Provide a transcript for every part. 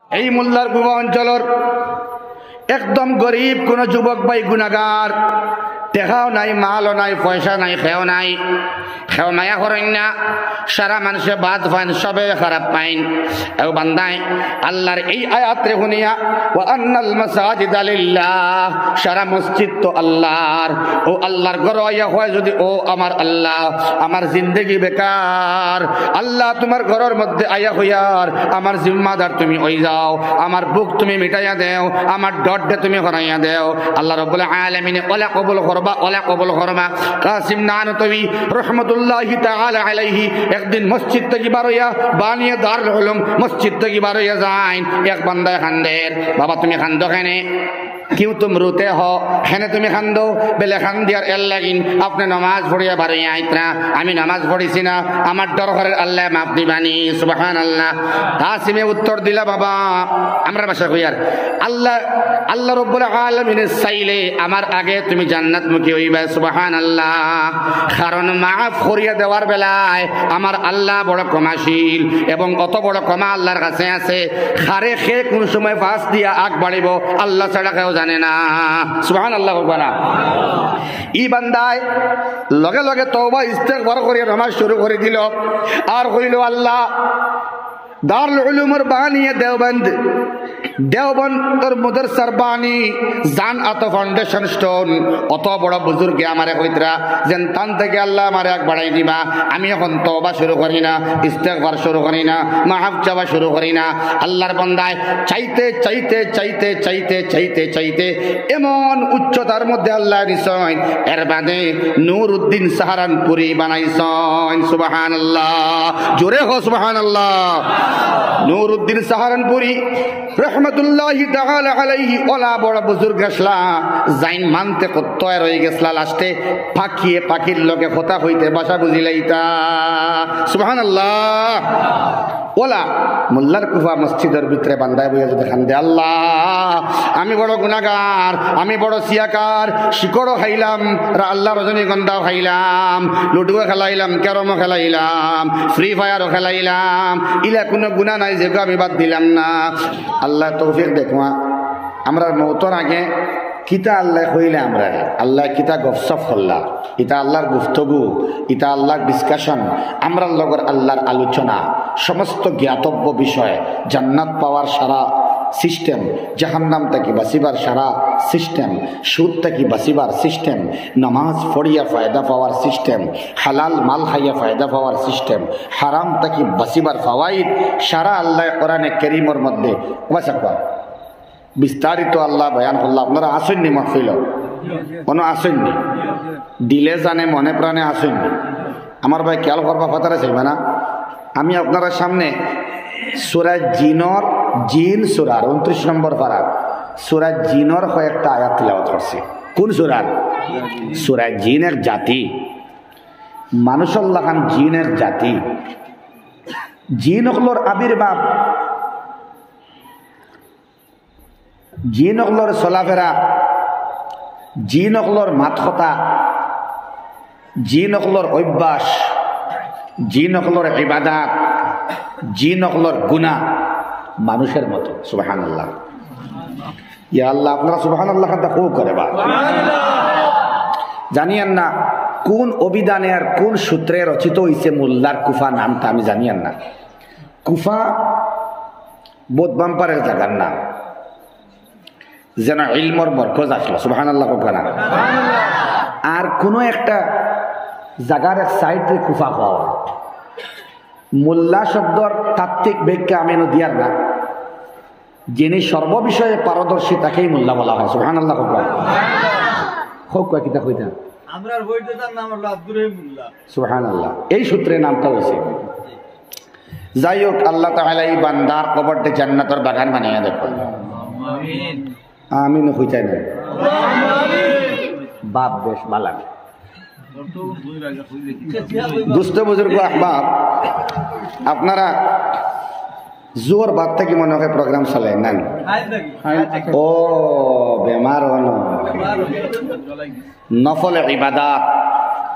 এই মোল্লার কুবা অঞ্চলের একদম গরিব কোন যুবক ভাই গুনাহগার, টেকাও নাই, মালও নাই, পয়সা নাই, খেও নাই, খেও মায়া করেন না, সারা মানুষে বাদ পাইন, সবে খারাপ পাইন। এও বান্দায় আল্লাহর এই আয়াত রে শুনিয়া ওয়া আন্নাল মাসাজিদা লিল্লাহ, সারা মসজিদ তো আল্লাহর, ও আল্লাহর ঘর আইয়া হয় যদি ও আমার আল্লাহ আমার জিন্দেগি বেকার, আল্লাহ তোমার ঘরের মধ্যে আইয়া হইয়ার আমার জিম্মাদার তুমি ওই যাও, আমার বুক তুমি মিটাইয়া দেও, আমার ডডে তুমি হরাইয়া দেও। আল্লাহ রাব্বুল আলামিনে ওলা কবুল করবা, ওলা কবুল করবা। কাসিম নানতবী রহমতুল্লাহি তাআলা আলাইহি একদিন মসজিদ থেকে বার হইয়া বানিয়ে দারুল উলুম মসজিদ থেকে বার হইয়া যাইন, এক বান্দায় খান্দের, বাবা তুমি খান্দো কেনে? কিউ তুম রুতে হ হেনে তুমি খান্দো? বেলে খান দিয়ার এল লাগিন আপনি নামাজ পড়িয়া বাড়িয়া আইতরা, আমি নামাজ পড়িছি না, আমার ডর ঘরের আল্লাহ মাফ দিবানি, সুবহানাল্লাহ। কাসিমে উত্তর দিলা, বাবা আমরা ভাষা কইয়ার আল্লাহ রাব্বুল আলামিন চাইলে আমার আগে তুমি জান্নাত মুখী হইবা, সুবহানাল্লাহ। কারণ মাফ করিয়া দেওয়ার বেলায় আমার আল্লাহ বড় ক্ষমাশীল, এবং অত বড় ক্ষমা আল্লাহর কাছে আছে। খারে খে কোন সময় ফাঁস দিয়া আগ বাড়িব আল্লাহ ছাড়া কেউ জানে না, সুবহানাল্লাহ। ই বান্দায় লগে লগে তওবা ইস্তেগফার করিয়া নামাজ শুরু করে দিল, আর কইল আল্লাহ দারুল উলুমের বানিয়ে দেওবন্দের মাদ্রাসার বানি জান আত ফাউন্ডেশন স্টোন অত বড় বুজুর্গে আমারে কইতরা যেন তান থেকে আল্লাহ আমারে এক বাড়াই দিবা। আমি এখন তওবা শুরু করি না, ইস্তেগফার শুরু করি না, মাফ চাওয়া শুরু করি না। আল্লাহর বান্দায় চাইতে চাইতে চাইতে চাইতে চাইতে চাইতে এমন উচ্চতার মধ্যে আল্লাহ নিছেন, এর বাদে নূরউদ্দিন সাহারানপুরি বানাইছেন, সুবহানাল্লাহ। জোরে হো সুবহানাল্লাহ। নূরউদ্দিন সাহারানপুরি রহমতুল্লাহি তাআলা আলাইহি ওলা বড় বুজুর্গ আসলা জাইন মানতে কত্তয় রয়ে গেছলা, লাস্টে পাখিয়ে পাখির লগে কথা হইতে ভাষা বুঝিলাইতা, সুবহানাল্লাহ। ওলা মোল্লার কুফা মসজিদের ভিতরে বান্দায় বইয়া যদি খান দে, আল্লাহ আমি বড় গুনাহগার, আমি বড় সিয়াকার, শিকড়ও খাইলাম, আল্লাহ রজনীগন্ধাও খাইলাম, লুডুও খেলাইলাম, ক্যারমও খেলাইলাম, ফ্রি ফায়ারও খেলাইলাম, ইলা কোনো গুনাহ নাই যেগুলো আমি বাদ দিলাম না। আল্লাহ তৌফিক দেখুয়া আমরা মৌতর আগে কিতা আল্লাহ কইলে আমরা আল্লাহ কিতা গপসপ করলা, ইটা আল্লাহর গুফতগু, ইটা আল্লাহর ডিসকাশন, আমরা লগর আল্লাহর আলোচনা, সমস্ত জ্ঞাতব্য বিষয়, জান্নাত পাওয়ার সারা সিস্টেম, জাহান্নাম থেকে বাঁচিবার সারা সিস্টেম, সুদ থেকে বাঁচিবার সিস্টেম, নামাজ পড়িয়া ফায়দা পাওয়ার সিস্টেম, হালাল মাল খাইয়া ফায়দা পাওয়ার সিস্টেম, হারাম থেকে বাঁচিবার ফাওয়াইদ সারা আল্লাহ কোরআনে কারীমের মধ্যে বিস্তারিত আল্লাহ বয়ান করল। আপনারা আসেননি মাহফিল? কোনো আসেননি? দিলে জানে মনে প্রাণে আসেননি? আমার ভাই খেয়াল করবা ফাতারে চাইবে না। আমি আপনারা সামনে সূরা জিনর, জিন সূরার 29 নম্বর পারা সূরা জিনর কয়েকটা আয়াত তিলাওয়াত করছি। কোন সূরার? সূরা জিনের জাতি, মানুষল্লাহ খান জিনের জাতি, জিন হলোর আবির্ভাব, জিন হলোর চলাফেরা, জিন হলোর মাত কথা, জিন হলোর অভ্যাস, জিন হলোর ইবাদত, জিন হলোর গুনাহ মানুষের মতো, সুবহানাল্লাহ। ইয়া আল্লাহ আপনারা সুবহানাল্লাহ কথা খুব করে বা জানিয়েন না কোন অভিধানে আর কোন সূত্রে রচিত হয়েছে মোল্লার কুফা নামটা আমি জানিয়েন না। কুফা বোধবাম্পারের জায়গার নাম, যেন ইলমর মরকজ আসলো, সুবহানাল্লাহ না। আর কোনো একটা জায়গার এক সাইডে কুফা পাওয়া, মোল্লা শব্দর তাত্ত্বিক ব্যাখ্যা আমি দিয়ার না, যিনি সর্ববিষয়ে পারদর্শী তাকেই মোল্লা বলা হয়, সুবহানাল্লাহ। সুবহানাল্লাহ, এই সূত্রে নামটা হয়েছে। যাই হোক, আল্লাহ তাআলা এই বান্দার কবরতে জান্নাতের বাগান বানিয়ে দেখো, আমিন হইতাই না বাপ বেশ বালা। দুস্থ বুজুর্গ আহবাব, আপনারা জোর বাদ থেকে মনে হয় প্রোগ্রাম চালাই না? ও বেমার নফল ইবাদত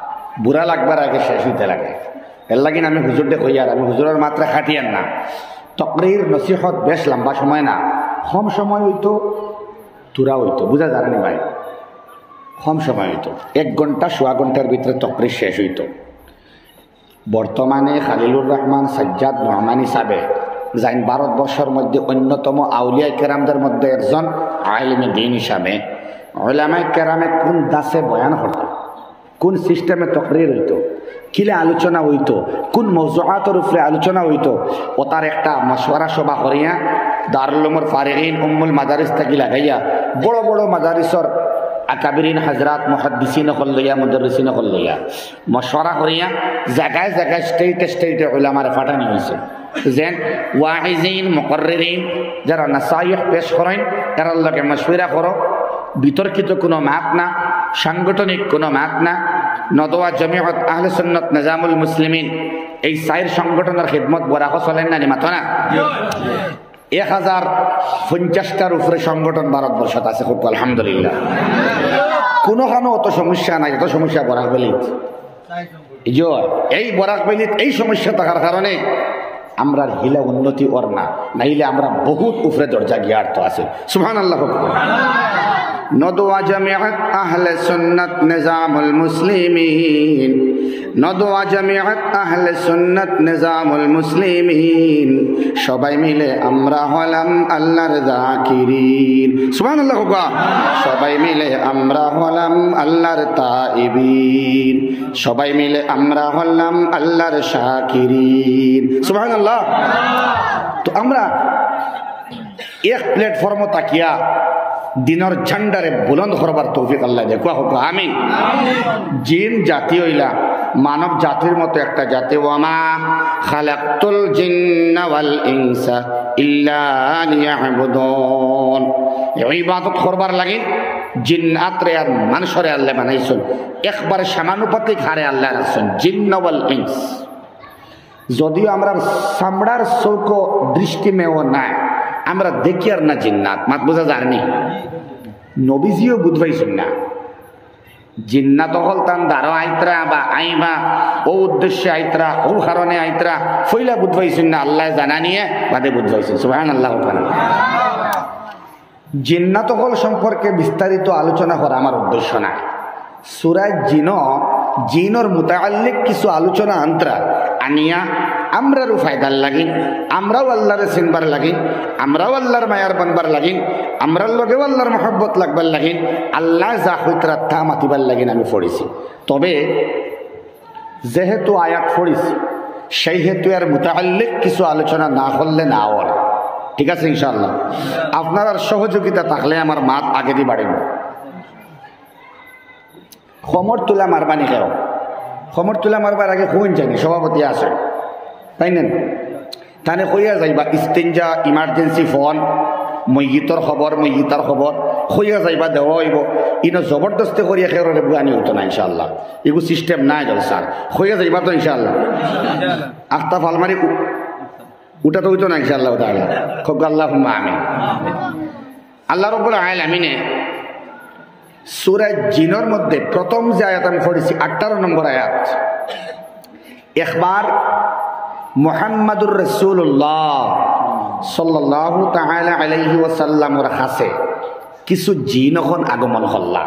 বুড়া লাগবার আগে শেষ হইতে লাগে, এর লাগিন আমি হুজুরদের কই, আর আমি হুজুরের মাত্রা খাটিয়ান না, তকরির নসিহত বেশ লম্বা সময় না, কম সময় হইতো, তুরা হইতো, বুঝা যায় না ভাই, কম সময় হইতো, 1 ঘন্টা সোয়া ঘন্টার ভিতরে তকরির শেষ হইতো। বর্তমানে খালিলুর রহমান সাজ্জাদ নোমানী সাহেব যাইন ভারতবর্ষের মধ্যে অন্যতম আউলিয়া কেরামদের মধ্যে একজন আলিমে দ্বীন হিসাবে উলামায়ে কেরামে কোন দাসে বয়ান করতো, কোন সিস্টেমে তকরির হইতো, কিলে আলোচনা হইতো, কোন মওজুআতের উপরে আলোচনা হইতো, ও তার একটা মশওয়ারা সভা করিয়া দারুল উলুমুল ফারিগিন উম্মুল মাদারিস থেকে লাগাইয়া বড় বড় মাদারিসর আকাবিরিন হযরত মুহাদ্দিসিন লইয়া মুদাররিসিন লইয়া মশওয়ারা করিয়া জায়গায় জায়গায় স্টেটে উলামারে ফাটানি হয়েছে। যেন ওয়াইজিন মুকররিন যারা নাসাইহ পেশ করেন এরার লগে মশওয়ারা করো, বিতর্কিত কোনো মাত না, সাংগঠনিক কোনো মাত না। নদওয়া জমিয়ত আহলে সুন্নাত নিজামুল মুসলিমিন এই 4 সংগঠনের খিদমত বরাহ চলেন না মাতো না। 1050টার উপরে সংগঠন ভারতবর্ষত আছে, খুব আলহামদুলিল্লাহ। কোনোখানো অত সমস্যা নাই, যত সমস্যা বরাক বেলিত। এই বরাক বেলিত এই সমস্যা থাকার কারণে আমরা হিলা উন্নতি ওর না, নাইলে আমরা বহুত উপরে দরজা গিয়ার তো আছে। সুবহানাল্লাহ। নদওয়া জামিয়াত আহলে সুন্নাত নিজামুল মুসলিমিন, নদওয়া জামিয়াত আহলে সুন্নাত নিজামুল মুসলিমিন, সবাই মিলে আমরা হলাম আল্লাহর যাকিরিন। সুবহানাল্লাহ। সবাই মিলে আমরা হলাম আল্লাহর তাইবিন, সবাই মিলে আমরা হলাম আল্লাহর শাকিরিন। সুবহানাল্লাহ। তো আমরা এক প্ল্যাটফর্মে তাকিয়া দিনের ঝান্ডারে বুলন্দ করবার তৌফিক আল্লাহ দে। কোয়া হোক আমিন। জিন জাতি হইলা মানব জাতির মতো একটা জাতি। ওয়ামা খালাকতুল জিন্না ওয়াল ইনসা ইল্লা লিয়াবুদুন। ইবাদত করবার লাগে জিন্নাতরে আর মানুষরে আল্লাহ বানাইছেন, একবারে সমানুপাতিক হারে আল্লাহ রাখছেন জিন্ন ওয়াল ইনস। যদিও আমরা চামড়ার চৌক দৃষ্টি মেও নাই, আমরা দেখি আর না জিন্নাত মাত বোঝা যায়নি। নবীজিও বুঝবাইছেন না জিন্নাত হল তান দাঁড়ো আইতরা বা আইবা ও উদ্দেশ্যে আইতরা ও কারণে আইতরা ফইলা বুঝবাইছেন না, আল্লাহ জানা নিয়ে বাদে বুঝবাইছেন। সুবহানাল্লাহ। জিন্নাত হল সম্পর্কে বিস্তারিত আলোচনা করা আমার উদ্দেশ্য না। সূরা জিনর মুতাআল্লিক কিছু আলোচনা আন্তরা আনিয়া আমরারও ফায়দার লাগিন, আমরাও আল্লাহরে চিনবার লাগিন, আমরাও আল্লাহর মায়ার বানবার লাগিন, আমরার লগেও আল্লাহর মহব্বত লাগবার লাগিন, আল্লাহ যা হইতরা তা মাতিবার লাগিন আমি পড়েছি। তবে যেহেতু আয়াত পড়েছি সেই হেতু আর মুতাআল্লিক কিছু আলোচনা না করলে না হল। ঠিক আছে ইনশাআল্লাহ। আপনার আর সহযোগিতা থাকলে আমার মাত আগে দিয়ে বাড়িব। খমর তোলা মারবানি কেউ, খমর তোলা মারবার আগে কোন জানি সভাপতি আছে তাই নেন, তাহলে কইয়া যাইবা ইস্তেঞ্জা ইমার্জেন্সি ফোন মইগীতর খবর মইগীতার খবর কইয়া যাইবা দেওয়া হইব। ইনো জবরদস্তি করিয়া খেয়ে বুয়ানি হতো না ইনশাআল্লাহ, এগুলো সিস্টেম নাই জল স্যার। কইয়া যাইবা তো ইনশাআল্লাহ। আখতা ফালমারি ওটা তো হইতো না ইনশাআল্লাহ তাআলা। খুব আল্লাহুম্মা আমিন। আল্লাহ রাব্বুল আলামিনে সূরা জিনের মধ্যে প্রথম যে আয়াত আমি পড়েছি 18 নম্বর আয়াত, একবার মুহাম্মাদুর রাসূলুল্লাহ সাল্লাল্লাহু তাআলা আলাইহি ওয়াসাল্লামের কাছে কিছু জিনখন আগমন হল্লা।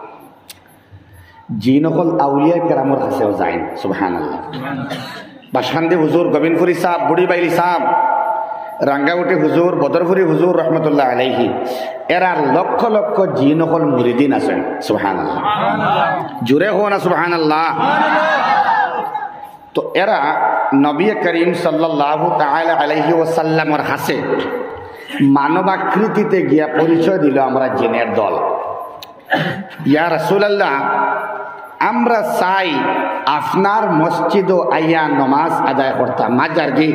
জিনকল আউলিয়া কেরামর কাছেও যায়। সুবহানাল্লাহ। বাসান্দি হুজুর, গোবিন্দপুরি সাহেব, বুড়ি বাইলি সাহেব, রাঙ্গাউটি হুজুর, বদরপুরি হুজুর রহমতুল্লাহ আলাইহি, এরা লক্ষ লক্ষ জিনকল মুরিদিন আছেন। সুবহানাল্লাহ। জুড়ে হো না সুবহানাল্লাহ। তো এরা নবী করিম সাল্লাল্লাহু তাআলা আলাইহি ওয়াসাল্লামের কাছে মানবাকৃতিতে গিয়া পরিচয় দিল আমরা জিনের দল। ইয়া রাসূলুল্লাহ, আমরা চাই আপনার মসজিদও আইয়া নামাজ আদায় করতাম। মাজার কি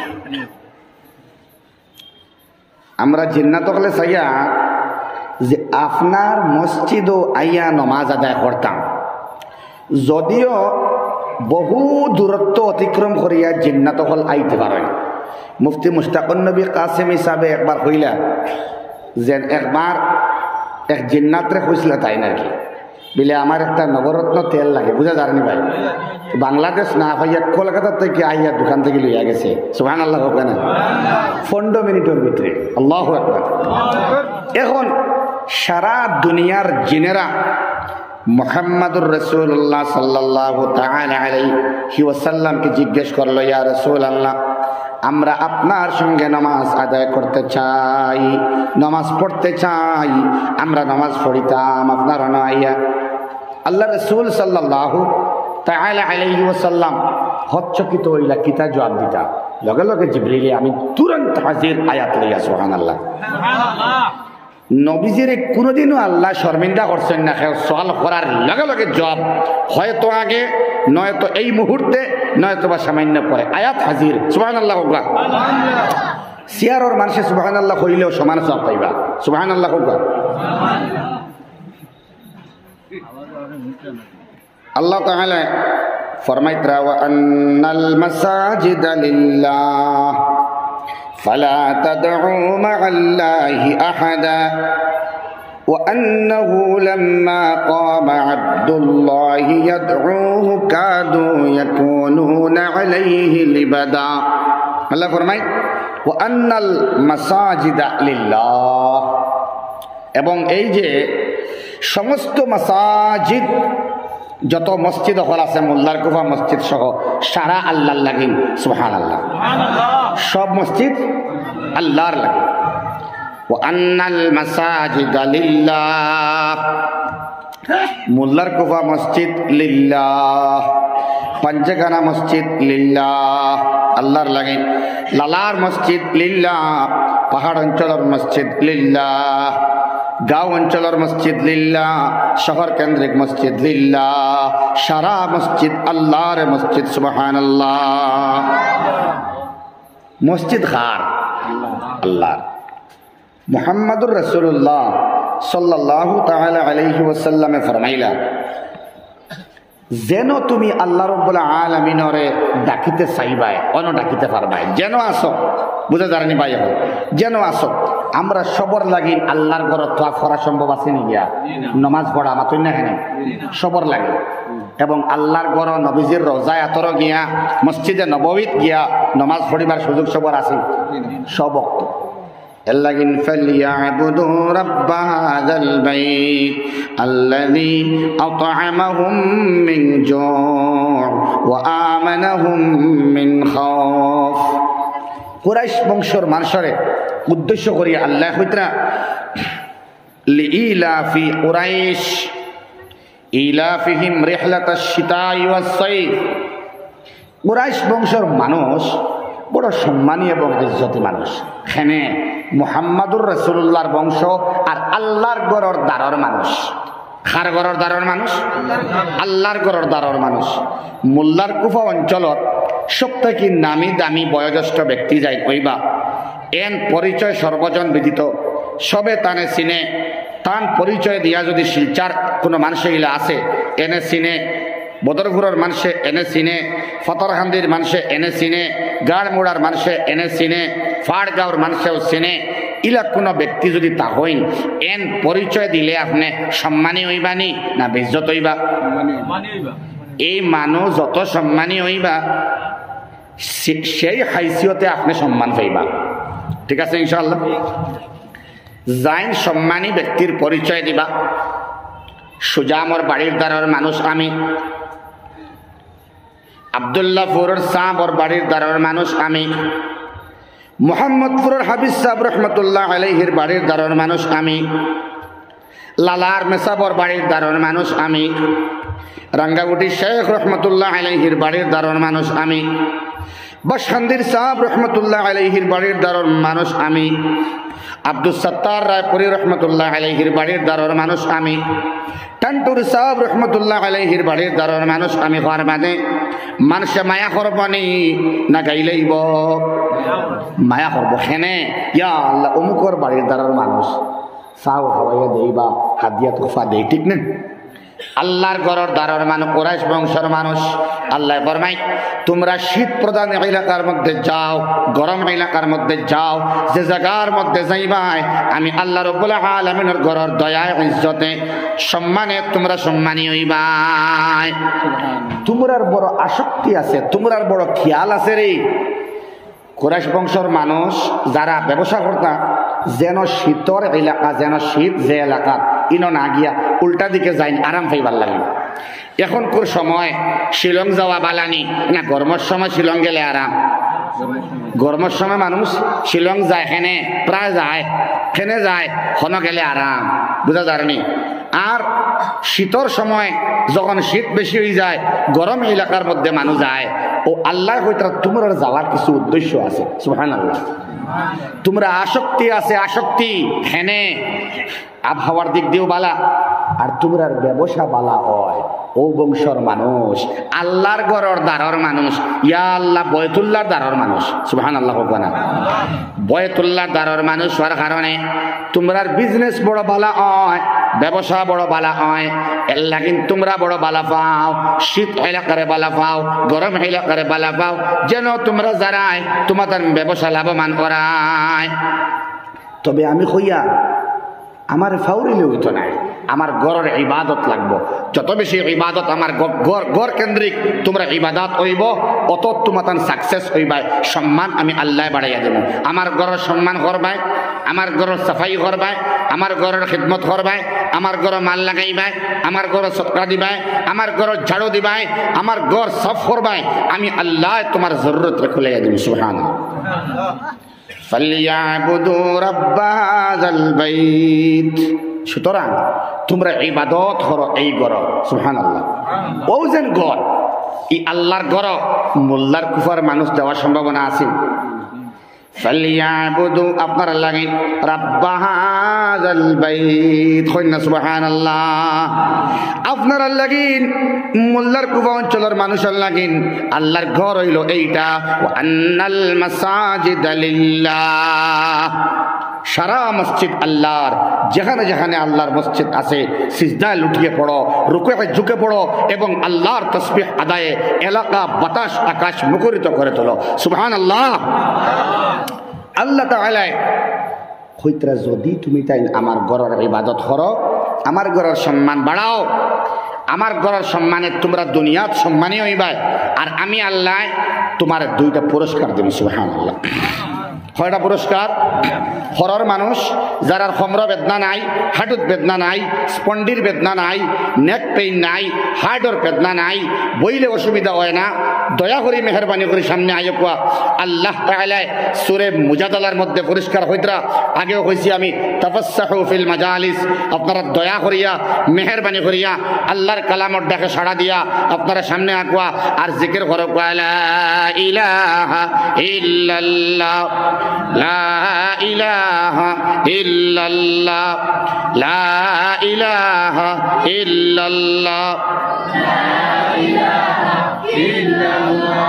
আমরা জিন্নাত হলে চাইয়া যে আপনার মসজিদও আইয়া নামাজ আদায় করতাম। যদিও বহু দূরত্ব অতিক্রম করিয়া জিন্নাত হল আইতে পারেন। মুফতি মুশতাকুন নবী কাসেম হিসাবে একবার কইলা যে একবার এক জিন্নাতরে কইছিল তাই নাকি বিলে আমার একটা নবরত্ন তেল লাগে, বুঝা যায়নি ভাই? বাংলাদেশ না ভাইয়া কলকাতা থেকে আইয়া দোকান থেকে লইয়া গেছে। সুবহানাল্লাহ হোক না? 15 মিনিটের ভিতরে। আল্লাহু আকবার। এখন সারা দুনিয়ার জিনেরা মুহাম্মাদুর রাসূলুল্লাহ সাল্লাল্লাহু তাআলা আলাইহি ওয়াসাল্লামকে জিজ্ঞেস করলো, ইয়া রাসূলুল্লাহ, আমরা আপনার সঙ্গে নামাজ আদায় করতে চাই, নামাজ পড়তে চাই, আমরা নামাজ পড়িতাম আপনার আনাইয়া। আল্লাহ রাসূল সাল্লাল্লাহু তাআলা আলাইহি ওয়াসাল্লাম হচ্চকিত হইলা কিতা জবাব দিতা। লগে লগে জিবরিল আমি তুরন্ত হাজির, আয়াত লইয়া। সুবহানাল্লাহ। নবীজিরে কোনোদিনও আল্লাহ শর্মিন্দা করছেন না, সওয়াল করার লগে লগে জবাব, হয়তো আগে নয়তো এই মুহূর্তে নয়তো বা সামান্য পরে আয়াত হাজির। সুবহানাল্লাহ। সিয়ারর মানুষে সুবহানাল্লাহ কইলেও সমান সওয়াব পাইবা। সুবহানাল্লাহ। আল্লাহ তাআলা ফরমাইতরা, ওয়া আন্নাল মাসাজিদা লিল্লাহ ফালা তাদউ মা'আল্লাহি আহাদা ওয়া আন্নাহু লাম্মা ক্বামা আবদুল্লাহি ইয়াদউহু কাদু ইয়াকুনুনা আলাইহি লিবাদা। আল্লাহ ফরমায়, ওয়া আন্নাল মাসাজিদা লিল্লাহ, এবং এই যে সমস্ত মাসাজিদ, যত মসজিদ হল আছে মোল্লার কুফা মসজিদ সহ সারা আল্লাহর লাগিন। সুবহানাল্লাহ। সব মসজিদ আল্লাহর লাগে। ওয়া আন্নাল মাসাজিদা লিল্লাহ, মোল্লার কুফা মসজিদ লিল্লাহ, পঞ্চগানা মসজিদ লিল্লাহ, আল্লাহর লাগে। লালার মসজিদ লিল্লাহ, পাহাড় অঞ্চলের মসজিদ লিল্লাহ, গাঁও অঞ্চলের মসজিদ লিল্লাহ, শহর কেন্দ্রিক মসজিদ লিল্লাহ, সারা মসজিদ আল্লাহর মসজিদ। সুবহানাল্লাহ। মসজিদ কার? আল্লাহর। মুহাম্মাদুর রাসূলুল্লাহ সাল্লাল্লাহু তাআলা আলাইহি ওয়াসাল্লামে ফরমাইলা, যেন তুমি আল্লাহ রাব্বুল আলামিনরে ডাকিতে চাইবাই, অন ডাকিতে পারবাই, যেন আসো। বুঝা যায়নি ভাই? এখন যেন আসো। আমরা সবর লাগি আল্লাহর ঘর তো করা সম্ভব আছে নি? গিয়া নমাজ পড়া মাতুই না কেন? সবর লাগে। এবং আল্লাহর ঘর নবীজির রওজায় আতর গিয়া মসজিদে নববীত গিয়া নমাজ পড়িবার সুযোগ সবর আছে সব। এল্লাগিন ফালিয়াবুদু রাব্ব হাযাল বাইত আল্লাযী আত'আমাহুম মিন জু' ওয়া আমানাহুম মিন খাউফ। কুরাইশ বংশের মানুষরে উদ্দেশ্য করি আল্লাহ কইতরা, লিইলাফি কুরাইশ ইলাফিহিম রিহলাতাশ শিতাই ওয়াস সাইফ। কুরাইশ বংশের মানুষ বড় সম্মানী এবং ইজ্জতি মানুষ। এখানে মুহাম্মাদুর রাসূলুল্লাহর বংশ আর আল্লাহর ঘরের দ্বারের মানুষ। কার ঘরের দ্বারের মানুষ? আল্লাহর ঘরের দ্বারের মানুষ। মোল্লার কুফা অঞ্চলত সবথেকে নামি দামি বয়োজ্যেষ্ঠ ব্যক্তি যাই কইবা, এন পরিচয় সর্বজন বিদিত, সবে তানে চিনে। তান পরিচয় দিয়া যদি শিলচার কোনো মানুষ এগুলা আছে এনে চিনে, বদরপুরের মানুষে এনে চিনে, ফতরহান্দির মানুষে এনে চিনে, গাড়মুড়ার মানুষে এনে চিনে, ফাড়গাঁওর মানুষেও চিনে। ইলা কোনো ব্যক্তি যদি তা হইন, এন পরিচয় দিলে আপনি সম্মানী হইবানি না বেজ্জত হইবা? এই মানুষ যত সম্মানী হইবা সেই হাইসিয়তে আপনি সম্মান পাইবা। ঠিক আছে ইনশাআল্লাহ? যাইন সম্মানী ব্যক্তির পরিচয় দিবা। সুজামর বাড়ির দ্বারের মানুষ আমি, আব্দুল্লাহপুরের সাহাবর বাড়ির দ্বারের মানুষ আমি, মোহাম্মদপুরের হাবিজ সাহেব রহমতুল্লাহ আলাইহির বাড়ির দ্বারের মানুষ আমি, লালার মেসাবর বাড়ির দ্বারের মানুষ আমি, রাঙ্গাগুটি শেখ রহমতুল্লাহ আলাইহির বাড়ির দ্বারের মানুষ আমি, বসখান্দির সাহেব রহমতুল্লাহ আলাইহির বাড়ির দ্বারের মানুষ আমি, আব্দুল সত্তার রায়পুরি রহমতুল্লাহ আলাইহির বাড়ির দ্বারের মানুষ আমি, টান্টুর সাহেব রহমতুল্লাহ আলাইহির বাড়ির দ্বারের মানুষ আমি। হওয়ার মানে মানুষে মায়া করবনি না গাইলেইব? মায়া করব। হেনে ইয়া আল্লাহ অমুকর বাড়ির দ্বারের মানুষ চাও খাওয়াইয়া দেই বা হাত দিয়া তোফা দেই, ঠিক না? আল্লাহর ঘরের দ্বারের মানুষ, কুরাইশ বংশের মানুষ। আল্লাহ ফরমায় তোমরা শীত প্রধান এলাকার মধ্যে যাও, গরম এলাকার মধ্যে যাও, যে জায়গার মধ্যে যাইবাই আমি আল্লাহ রাব্বুল আলামিনের ঘরের দয়া ইজ্জতে সম্মানে তোমরা সম্মানী হইবাই। তোমরার বড় আসক্তি আছে, তোমরার বড় খেয়াল আছে রে। কুরাইশ বংশের মানুষ যারা ব্যবসা করতা যেন শীতর এলাকা, যেন শীত যে এলাকা ইনো না গিয়া উল্টা দিকে যাইনি, আরাম পাইবার লাগে। এখনকার সময় শিলং যাওয়া বালানি না, গরমের সময় শিলং গেলে আরাম। গরমের সময় মানুষ শিলং যায়, হেনে প্রায় যায়, হেনে যায়, হন গেলে আরাম, বুঝা যায়নি। আর শীতর সময় যখন শীত বেশি হয়ে যায়, গরম এলাকার মধ্যে মানুষ যায়। ও আল্লাহ হইতে তোমরা যাওয়ার কিছু উদ্দেশ্য আছে, সুবহানাল্লাহ। তোমরা আসক্তি আছে, আসক্তি হেনে আবহাওয়ার দিক দিয়েও বালা, আর তোমরা ব্যবসা বালা হয়। ও বংশর মানুষ, আল্লাহর ঘরের দ্বারের মানুষ, ইয়া আল্লাহ বয়তুল্লাহর দ্বারের মানুষ, সুবহানাল্লাহ। না বয়তুল্লাহর দ্বারের মানুষ হওয়ার কারণে তোমরার বিজনেস বড় বালা হয়, ব্যবসা বড় বালা হয়। এল্লা কিন্তু তোমরা বড় বালা পাও, শীত এলাকারে বালা পাও, গরম এলাকারে বালা পাও, যেন তোমরা যারাই তোমাদের ব্যবসা লাভবান করায়। তবে আমি কইয়া আমার ফাউরিলে হইতো নাই, আমার গড়ের ইবাদত লাগবো। যত বেশি ইবাদত আমার গড় কেন্দ্রিক তোমরা ইবাদত হইব, অত তোমার সাকসেস হইবাই, সম্মান আমি আল্লাহ বাড়াইয়া দেব। আমার গড়ের সম্মান করবাই, আমার গড়ের সাফাই করবাই, আমার গড়ের খিদমত করবাই, আমার গড়ে মাল লাগাইবাই, আমার গড়ে সৎকা দিবাই, আমার গড়ের ঝাড়ু দিবাই, আমার গড় সাফ করবাই, আমি আল্লাহ তোমার জরুরত খুলাইয়া দেব। সুবহানাল্লাহ। فَلْيَعْبُدُوا رَبَّ هَذَا الْبَيْتِ। সুতরাং তোমরা ইবাদত করো এই ঘর, সুবহানাল্লাহ। ও যেন ঘর, এই আল্লাহর ঘর মোল্লার কুফার মানুষ যাওয়ার সম্ভাবনা আছে। فَلْيَعْبُدُوا আপনারা লাগেন রাব্বা হাযাল বাইত, কইনা সুবহানাল্লাহ। আপনারা লাগেন মোল্লার কুফা অঞ্চলের মানুষের লাগেন আল্লাহর ঘর হইল এইটা। ওয়া আন্নাল মাসাজিদা লিল্লাহ, সারা মসজিদ আল্লাহর। যেখানে যেখানে আল্লাহর মসজিদ আছে সিজদায় লুটিয়ে পড়ো, রুকুয়ে ঝুঁকে পড়ো এবং আল্লাহর তাসবিহ আদায়ে এলাকা বাতাস আকাশ মুখরিত করে তোলো, সুবহানাল্লাহ। আল্লাহ তাআলা কইতরা যদি তুমি তাই আমার ঘরের ইবাদত করো, আমার ঘরের সম্মান বাড়াও, আমার ঘরের সম্মানে তোমরা দুনিয়াত সম্মানী হইবাই, আর আমি আল্লাহ তোমার দুইটা পুরস্কার দেব, সুবহানাল্লাহ। কয়টা পুরস্কার? হরর মানুষ যারা খমর বেদনা নাই, হাঁটুত বেদনা নাই, স্পন্ডির বেদনা নাই, নেক পেইন নাই, হার্টর বেদনা নাই, বইলে অসুবিধা হয় না, দয়া করি মেহরবানি করে সামনে আয় কোয়া। আল্লাহ তাআলা সূরা মুজাদালার মধ্যে পরিষ্কার হইতরা, আগেও কইছি আমি, তাফাসসাহু ফিল মাজালিস, আপনারা দয়া করিয়া মেহরবানি করিয়া আল্লাহর কালামত ডাকে সাড়া দিয়া আপনারা সামনে আকুয়া আর জিকির করো, লা ইলাহা ইল্লাল্লাহ, লা ইলাহা ইল্লাল্লাহ, লা ইলাহা ইল্লাল্লাহ, লা ইলাহা ইল্লাল্লাহ।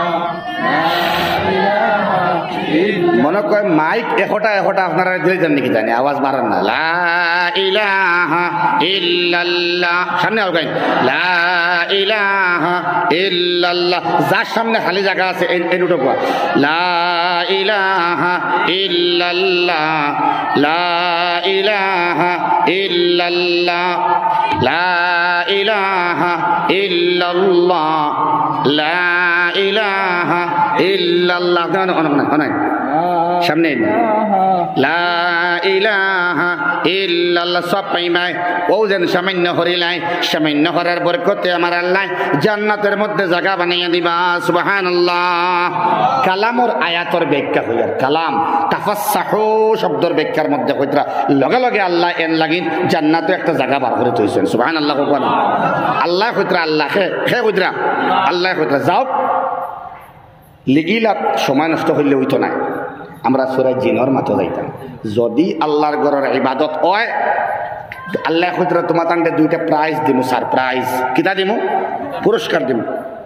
মনে কয় মাইক এখটা আপনারা দিলে যান নাকি জানি, আওয়াজ মারান না। লা ইলাহা ইল্লাল্লাহ, সামনে আও গাই, লা ইলাহা ইল্লাল্লাহ। যার সামনে খালি জায়গা আছে এই দুটো কোয়া, লা ইলাহা ইল্লাল্লাহ, লা ইলাহা ইল্লাল্লাহ, লা ইলাহা ইল্লাল্লাহ, লা ইলাহা ইল্লাল্লাহ। অনেক সামনে, লা ইলাহা ইল্লাল্লাহ। সব পাইমাই ও যেন সামান্য হরিলাই, সামান্য হরার বরকতে আমার আল্লাহ জান্নাতের মধ্যে জায়গা বানাইয়া দিবা, সুবহানাল্লাহ। কালামর আয়াতর ব্যাখ্যা হইয়ার কালাম তাফাসসাহু শব্দের ব্যাখ্যার মধ্যে কইতরা লগে লগে আল্লাহ এন লাগিন জান্নাতে একটা জায়গা বার করে থইছেন, সুবহানাল্লাহ। আল্লাহ কইতরা, আল্লাহ হে কইতরা, আল্লাহ কইতরা যাও লিগিলা, সময় নষ্ট হইলে হইতো না, আমরা সূরা জিনের মাথা যাইতাম। যদি আল্লাহর ঘরের ইবাদত হয়, আল্লাহ কইতরা তোমার তান্ডে দুইটা প্রাইজ দিমু, সারপ্রাইজ। কিতা দিমু? পুরস্কার দিমু।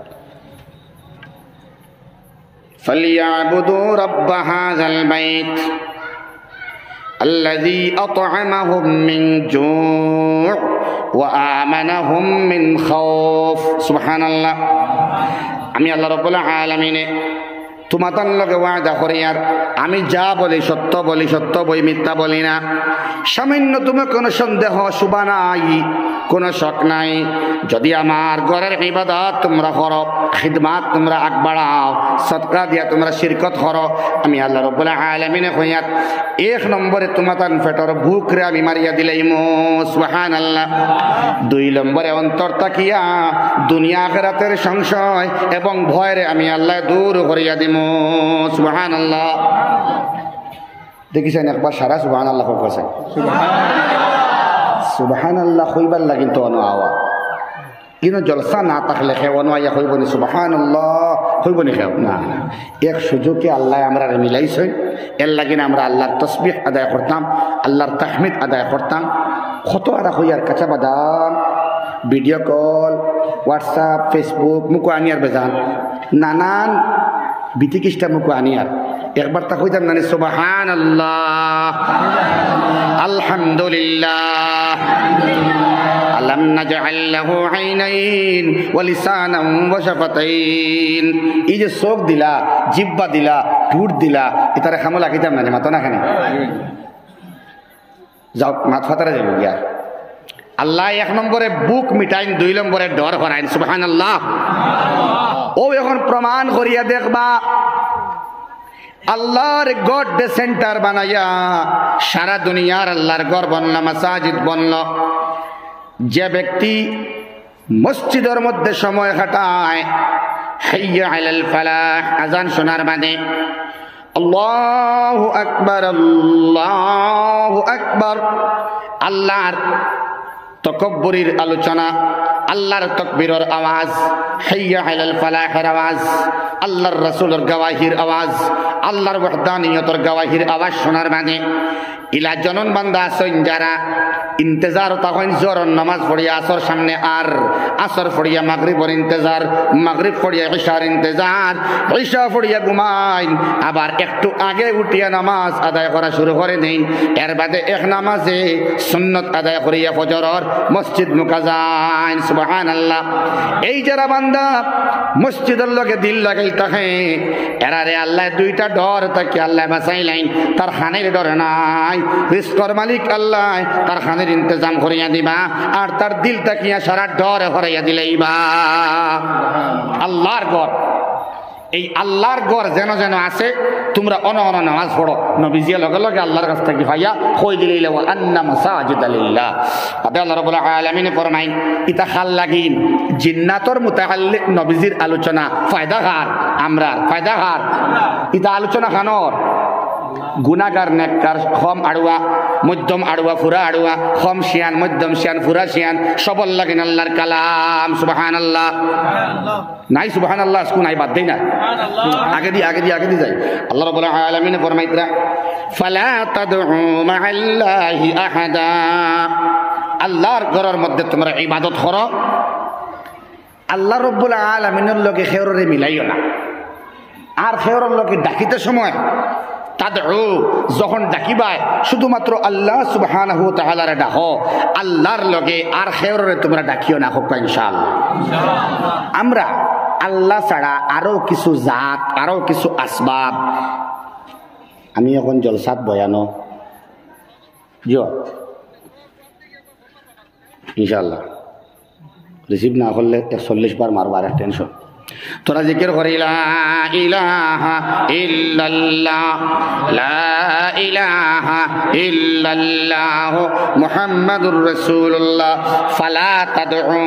فَلْيَعْبُدُوا رَبَّ هَذَا الْبَيْتِ الَّذِي أَطْعَمَهُم مِّن جُوعٍ ওয়া আমানাহুম মিন খাউফ। সুবহানাল্লাহ। আমি আল্লাহ রাব্বুল আলামিনে তোমাদের লগে ওয়াদা করি, আর আমি যা বলি সত্য বলি, সত্য বই মিথ্যা বলি না। সামান্য তুমি কোনো সন্দেহ শুবা নাই, কোনো শক নাই। যদি আমার ঘরের ইবাদত তোমরা করো, খিদমাত তোমরা আগ বাড়াও, সদকা দিয়া তোমরা শিরকত করো, আমি আল্লাহ রাব্বুল আলামিনে কইয়াত 1 নম্বরে তোমাদের পেটর ভুকরে আমি মারিয়া দিলাইমু। সুবহানাল্লাহ। 2 নম্বরে অন্তর তাকিয়া দুনিয়া আখিরাতের সংশয় এবং ভয়রে আমি আল্লাহ দূর করিয়া দিমু। সুবহানাল্লাহ। দেখিছেন একবার সারা সুবহানাল্লাহ কইছেন। সুবহানাল্লাহ কইবার লাগিন তো অনো আওয়া কিন্তু জলসা না থাকলে খেওয়ানো আইয়া কইবনি সুবহানাল্লাহ, কইবনি খেও না। এক সুযোগে আল্লাহ আমরা মিলাইছে, এর লাগিন আমরা আল্লাহর তাসবিহ আদায় করতাম, আল্লাহর তাহমিদ আদায় করতাম। কত আরা হইয়ার কাঁচা বাদাম, ভিডিও কল, হোয়াটসঅ্যাপ, ফেসবুক মুখো আনিয়ার বেজান নানান বিতিকিষ্টা মুখো আনিয়ার একবার তা কইতাম নানি সুবহানাল্লাহ, আলহামদুলিল্লাহ, আলাম নাজআল লাহু আইনাইন ওয়া লিসানান ওয়া শাফাতাইন। এই যে চোখ দিলা, জিহ্বা দিলা, ঠোঁট দিলা, এটারে খামলা কইতাম নানি মাথা না খানে যাও মাথা ফাতারে যাবো গিয়া। আল্লাহ 1 নম্বরে বুক মিটাইন, 2 নম্বরে ডর হরাইন। সুবহানাল্লাহ। ও এখন প্রমাণ করিয়া দেখবা আল্লাহর গড সেন্টার বানাইয়া সারা দুনিয়ার আল্লাহর ঘর বনল, মাসাজিদ বনল। যে ব্যক্তি মসজিদের মধ্যে সময় কাটায়, হাইয়া আলাল ফালাহ আজান শোনার বাদে আল্লাহু আকবার, আল্লাহু আকবার, আল্লাহর তকব্বুরির আলোচনা, আল্লাহর তাকবীরের আওয়াজ, হাইয়া আলাল ফালাহের আওয়াজ, আল্লাহর রাসূলের গওয়াহির আওয়াজ, আল্লাহর ওয়াহদানিয়তের গওয়াহির আওয়াজ শোনার মানে ইলা জনন বান্দা আছেন যারা ইন্তজার তখন জোহরের নামাজ পড়িয়া আসর সামনে, আর আসর পড়িয়া মাগরিবের ইন্তজার, মাগরিব পড়িয়া ইশার ইন্তজার, ইশা পড়িয়া ঘুমাইন, আবার একটু আগে উঠিয়া নামাজ আদায় করা শুরু করে দেন। এর বাদে এক নামাজে সুন্নত আদায় করিয়া ফজরের মসজিদ মুকা যায়। সুবহানাল্লাহ। এই যারা বান্দা মসজিদের লগে দিল লাগাই থাকে, এরারে আল্লাহ 2টা ডর তাকে আল্লাহ বাঁচাইলেন। তার খানের ডর নাই, রিজকের মালিক আল্লাহ তার খানের ইন্তজাম করিয়া দিবা, আর তার দিল তাকিয়া সারা ডর হরাইয়া দিলেইবা। আল্লাহর ঘর, এই আল্লাহর ঘর যেন যেন আছে, তোমরা অন নামাজ পড়ো। নবীজি লগে লগে আল্লাহর কাছ থেকে ভাইয়া কই দিলেই ওয়া আন্না মাসাজিদ লিল্লাহ। তবে আল্লাহ রাব্বুল আলামিন ফরমাইন ইতা খাল লাগিন জিন্নাতর মুতাআল্লিক নবীজির আলোচনা ফায়দাগার, আমরা ফায়দাগার ইতা আলোচনা খানর গুনাহগার নেককার, কম আড়ুয়া, মধ্যম আড়ুয়া, ফুরা আড়ুয়া, কম শিয়ান, মধ্যম শিয়ান, ফুরা শিয়ান, সবল লাগেন আল্লাহর কালাম। সুবহানাল্লাহ। নাই সুবহানাল্লাহ আজকু নাই, বাদ দেই না, আগে দি যাই। আল্লাহ রাব্বুল আলামিন ফরমাইতরা ফালা তাদউ মাআল্লাহি আহাদা, আল্লাহর ঘরের মধ্যে তোমরা ইবাদত করো, আল্লাহ রাব্বুল আলামিনের লগে খেয়রে মিলাইও না। আর খেয়রের লগে ডাকিতে সময় তাদউ যখন ডাকিবাই শুধুমাত্র আল্লাহ সুবহানাহু ওয়া তাআলারে ডাকো, আল্লাহর লগে আর খেয়রে তোমরা ডাকিও না। হোক ইনশাআল্লাহ। আমরা আল্লাহ ছাড়া আরো কিছু জাত, আরো কিছু আসবাব, আমি এখন জলসাত বয়ানো জিও ইনশাআল্লাহ রিসিভ না করলে 40 বার মারবার টেনশন। তোরা জিকির করি লা ইলাহা ইল্লাল্লাহ, লা ইলাহা ইল্লাল্লাহ মুহাম্মাদুর রাসূলুল্লাহ, ফালা তাদউ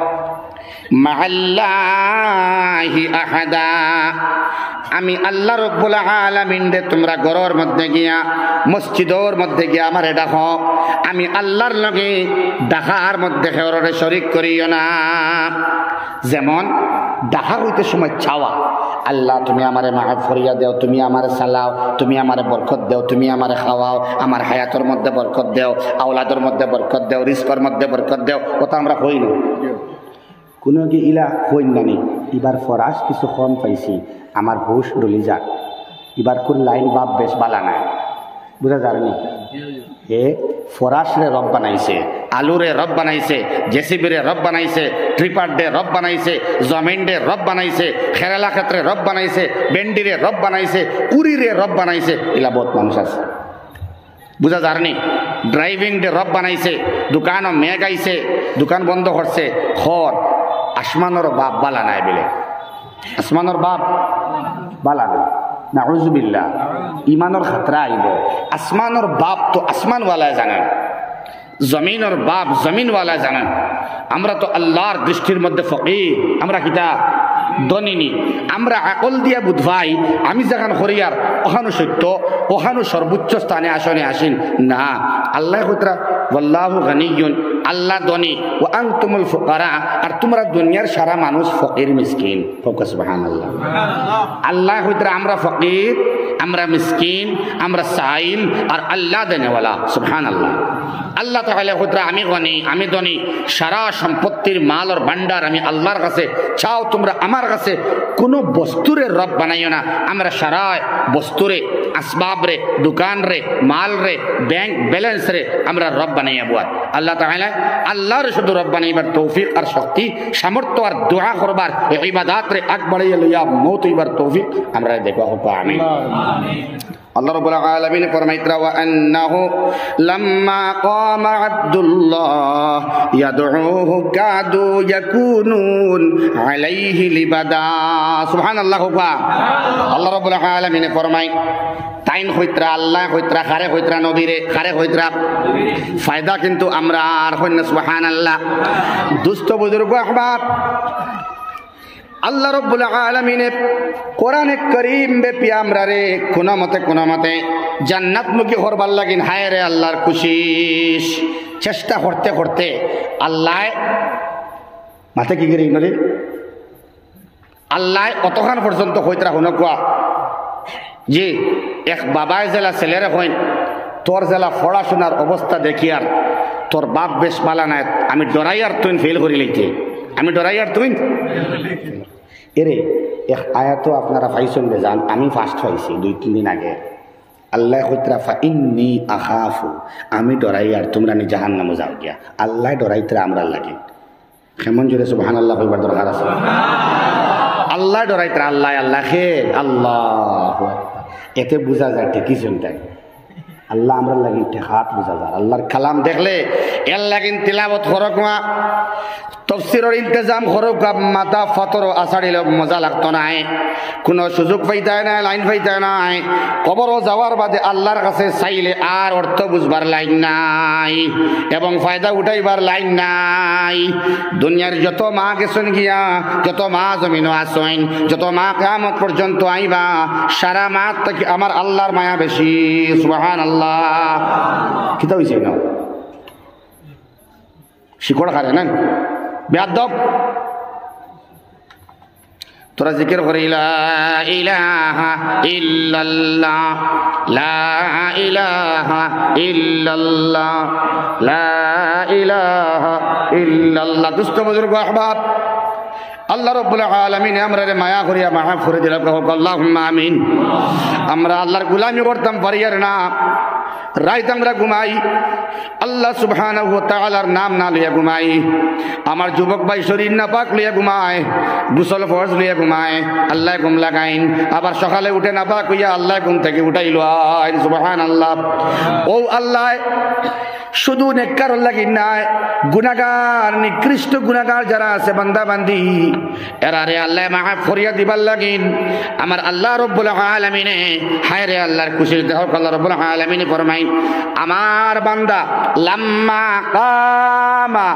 মাআল্লাহি আহাদা। আমি আল্লাহ রাব্বুল আলামিন দে তোমরা ঘরের মধ্যে গিয়া, মসজিদের মধ্যে গিয়া আমারে ডাকো, আমি আল্লাহর লগে ডাকার মধ্যে খেয়রে শরীক করিও না। যেমন ডাকা হইতে সময় চাওয়া, আল্লাহ তুমি আমারে মাফ করিয়া দেও, তুমি আমারে সালাও, তুমি আমারে বরকত দেও, তুমি আমারে খাওয়াও, আমার হায়াতের মধ্যে বরকত দেও, আওলাদের মধ্যে বরকত দেও, রিজকের মধ্যে বরকত দেও। কথা আমরা কই না, কোনো কি ইলা কইন নানি এবার ফরাস কিছু কম পাইছি, আমার হুশ ডলি যাক, এবার কোন লাইন বাপ বেশ বালা নাই, বুঝা যায়নি। হে ফরাস রে রব বানাইছে, আলুরে রব বানাইছে, জেসিবিরে রব বানাইছে, ট্রিপার ডে রব বানাইছে, জমিন ডে রব বানাইছে, খেরালা ক্ষেত্রে রব বানাইছে, বেন্ডিরে রব বানাইছে, উরিরে রব বানাইছে। এলা বহুত মানুষ আছে, বুঝা যারনি। ড্রাইভিং ডে রব বানাইছে, দোকানও মেঘ আইছে, দোকান বন্ধ করছে। খর আসমানোর বাপ বালা নাই বলে, আসমানোর বাপ বালা নাই, নাউজুবিল্লাহ। ইমানোর খাতরা আইব। আসমানোর বাপ তো আসমানওয়ালা জানেন, জমিনের বাপ জমিনওয়ালা জানেন। আমরা তো আল্লাহর দৃষ্টির মধ্যে ফকির, আমরা কিতা দনিনি। আমরা আকল দিয়া বুধভাই আমি যেখান হরিয়ার ওখানো সত্য, ওখানো সর্বোচ্চ স্থানে আসনে আসেন না। আল্লাহ কইতরা ওয়াল্লাহু গানিয়্যুন, আল্লাহ ধনী, ওয়া আনতুমুল ফুকারা, আর তোমরা দুনিয়ার সারা মানুষ ফকির মিসকিন। সুবহানাল্লাহ। আল্লাহ কইতরা আমরা ফকির, আমরা মিসকিন, আমরা সাইল, আর আল্লাহ দেনেওয়ালা। সুবহানাল্লাহ। আল্লাহ তাআলা কইতরা আমি গনি, আমি ধনী, সারা সম্পত্তির মাল আর ভান্ডার আমি আল্লাহর কাছে চাও, তোমরা আমার কাছে কোনো বস্তুরে রব বানাইও না। আমরা সারা বস্তুরে, আসবাব রে, দোকান রে, মাল রে, ব্যাংক ব্যালেন্স রে আমরা রব বানাইয়া বুয়াত। আল্লাহ তাআলা আল্লাহর শুধু রব বানাইবার তৌফিক আর শক্তি, সামর্থ্য আর দোয়া করবার, ইবাদত রে আগ বাড়াইয়া লইয়া মওত হইবার তৌফিক আমরা দেখবা হোক। আমিন। আল্লাহ রাব্বুল আলামিন ফরমাইতরা ওয়া আন্নাহু লাম্মা কামা আব্দুল্লাহ ইয়াদউহু কাদু ইয়াকুনুন আলাইহি লিবাদা। সুবহানাল্লাহ। আল্লাহ রাব্বুল আলামিন ফরমাই তাইন হইতরা আল্লাহ হইতরা খারে হইতরা নবীরে খারে হইতরা ফায়দা কিন্তু আমরা আর হইনা। সুবহানাল্লাহ। দুস্থ বুজুর্গ আহবাব, আল্লাহ রাব্বুল আলামিনের কোরআনে কারীম ব্যাপী আমরা রে কোন মতে জান্নাতমুখী হরবার লাগিন। হায় রে আল্লাহর খুশিস চেষ্টা করতে করতে আল্লাহ মাথে কি করে ইনরে আল্লাহ অতখান পর্যন্ত হইতরা হন কোয়া যে এক বাবায় জেলা ছেলেরে হইন, তোর জেলা পড়াশোনার অবস্থা দেখি আর তোর বাপ বেশ পালা নাই, আমি ডরাই আর তুই ফেল করি লইতে, আমি ডরাই আর তুই এরে এক আয়াতও আপনারা পাইছেন রে জান, আমি ফার্স্ট হয়েছি 2-3 দিন আগে। আল্লাহ কইতরা ফা ইন্নী আখাফু, আমি ডরাই আর তোমরা নি জাহান্নামে যাও গিয়া। আল্লাহ ডরাইতরা আমরা লাগে কেমন জোরে সুবহানাল্লাহ কইবার দরকার আছে। আল্লাহ ডরাইতরা আল্লাহ আল্লাহ খে আল্লাহ, এতে বোঝা যায় ঠিকই চিন্তায় আল্লাহ আমরা লাগিন হাত বোঝা যায়। আল্লাহর কালাম দেখলে এর লাগিন তিলাবত করকুয়া, তফসিরের ইন্তজাম করকুয়া, মাথা ফতর আষাঢ়িল মজা লাগতো নাই, কোনো সুযোগ পাইতায় নাই, লাইন পাইতায় নাই। কবরও যাওয়ার বাদে আল্লাহর কাছে চাইলে আর অর্থ বুঝবার লাইন নাই এবং ফায়দা উঠাইবার লাইন নাই। দুনিয়ার যত মা গেছেন গিয়া, যত মা জমিনও আসেন, যত মা কিয়ামত পর্যন্ত আইবা, সারা মা থেকে আমার আল্লাহর মায়া বেশি। সুবহানাল্লাহ। কিতা হইছে না শিকড় খারে না বেয়াদব, তোরা জিকির করে লা ইলাহা ইল্লাল্লাহ, লা ইলাহা ইল্লাল্লাহ, লা ইলাহা ইল্লাল্লাহ। দুস্থ বুজুর্গ আহবাব, আল্লাহ রাব্বুল আলামিন আমরারে মায়া করিয়া মাফ করে দিলাম, আল্লাহুম্মা আমিন। আমরা আল্লাহর গোলামি করতাম পারিয়ার না, রাইত আমরা ঘুমাই আল্লাহ সুবহানাহু ওয়া তাআলার নাম না লইয়া ঘুমাই। আমার যুবক ভাই শরীর না পাক লইয়া ঘুমায়, গোসল ফরজ লইয়া ঘুমায়, আল্লাহ ঘুম লাগাইন। আবার সকালে উঠে না পাক হইয়া আল্লাহ ঘুম থেকে উঠাইল। সুবহানাল্লাহ। ও আল্লাহ শুধু নেককার লাগি নাই, গুনাহগার নিকৃষ্ট গুনাহগার যারা আছে বান্দা বান্দি, এরারে আল্লাহ মাফ করিয়া দিবার লাগিন। আমার আল্লাহ রাব্বুল আলামিনে হায় রে আল্লাহর খুশির দেহ আল্লাহ রাব্বুল আলামিনে ফরমাই আমার বান্দা লাম্মা কামা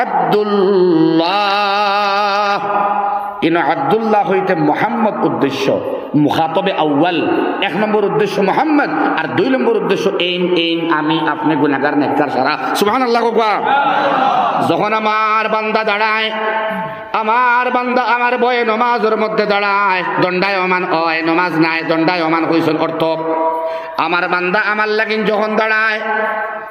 আব্দুল্লাহ, ইন আব্দুল্লাহ হইতে মুহাম্মদ উদ্দেশ্য, মুখাতবে আউয়াল, 1 নম্বর উদ্দেশ্য মুহাম্মদ, আর 2 নম্বর উদ্দেশ্য এইন আমি আপনি গুনাহগার নেককার সারা। সুবহানাল্লাহ। যখন আমার বান্দা দাঁড়ায়, আমার বান্দা আমার বয়ে নমাজের মধ্যে দাঁড়ায়, দণ্ডায়মান হয়, নমাজ নাই দণ্ডায়মান হইছেন অর্থ। আমার বান্দা আমার লাগিন যখন দাঁড়ায়,